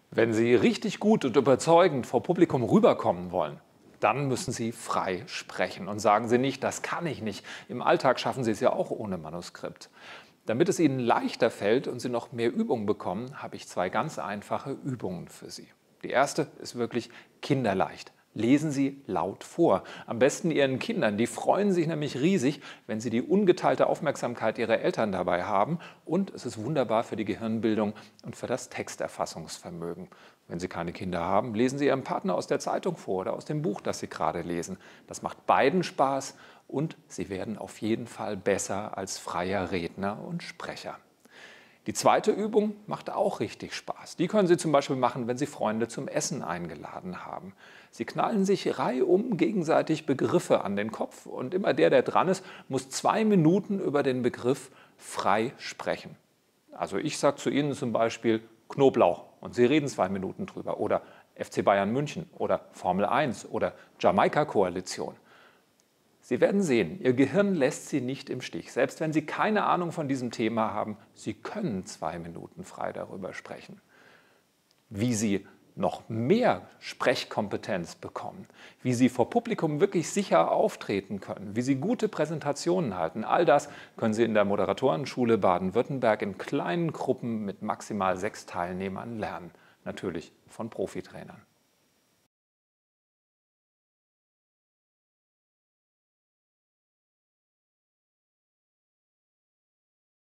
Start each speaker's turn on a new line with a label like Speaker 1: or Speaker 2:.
Speaker 1: Wenn Sie richtig gut und überzeugend vor Publikum rüberkommen wollen, dann müssen Sie frei sprechen und sagen Sie nicht, das kann ich nicht. Im Alltag schaffen Sie es ja auch ohne Manuskript. Damit es Ihnen leichter fällt und Sie noch mehr Übung bekommen, habe ich zwei ganz einfache Übungen für Sie. Die erste ist wirklich kinderleicht. Lesen Sie laut vor. Am besten Ihren Kindern. Die freuen sich nämlich riesig, wenn sie die ungeteilte Aufmerksamkeit ihrer Eltern dabei haben. Und es ist wunderbar für die Gehirnbildung und für das Texterfassungsvermögen. Wenn Sie keine Kinder haben, lesen Sie Ihrem Partner aus der Zeitung vor oder aus dem Buch, das Sie gerade lesen. Das macht beiden Spaß und Sie werden auf jeden Fall besser als freier Redner und Sprecher. Die zweite Übung macht auch richtig Spaß. Die können Sie zum Beispiel machen, wenn Sie Freunde zum Essen eingeladen haben. Sie knallen sich reihum gegenseitig Begriffe an den Kopf und immer der dran ist, muss 2 Minuten über den Begriff frei sprechen. Also ich sage zu Ihnen zum Beispiel Knoblauch und Sie reden 2 Minuten drüber oder FC Bayern München oder Formel 1 oder Jamaika-Koalition. Sie werden sehen, Ihr Gehirn lässt Sie nicht im Stich. Selbst wenn Sie keine Ahnung von diesem Thema haben, Sie können 2 Minuten frei darüber sprechen. Wie Sie noch mehr Sprechkompetenz bekommen, wie Sie vor Publikum wirklich sicher auftreten können, wie Sie gute Präsentationen halten, all das können Sie in der Moderatorenschule Baden-Württemberg in kleinen Gruppen mit maximal 6 Teilnehmern lernen. Natürlich von Profitrainern.